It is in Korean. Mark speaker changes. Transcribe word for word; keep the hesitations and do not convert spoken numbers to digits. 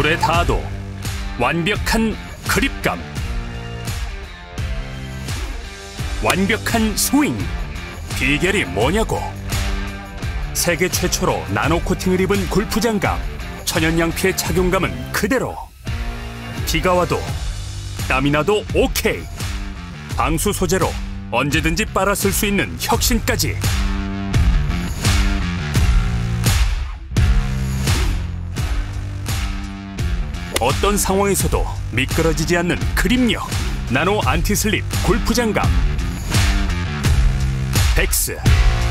Speaker 1: 손에 닿아도 완벽한 그립감, 완벽한 스윙. 비결이 뭐냐고. 세계 최초로 나노 코팅을 입은 골프 장갑. 천연 양피의 착용감은 그대로. 비가 와도 땀이 나도 오케이. 방수 소재로 언제든지 빨아 쓸 수 있는 혁신까지. 어떤 상황에서도 미끄러지지 않는 그립력. 나노 안티슬립 골프 장갑 벡스.